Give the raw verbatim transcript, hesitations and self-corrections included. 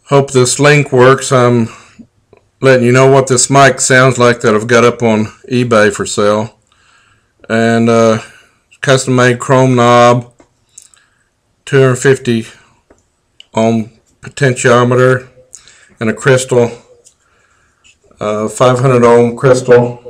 Hope this link works. I'm letting you know what this mic sounds like that I've got up on eBay for sale. And uh, custom made chrome knob, two hundred fifty ohm potentiometer, and a crystal, uh, five hundred ohm crystal.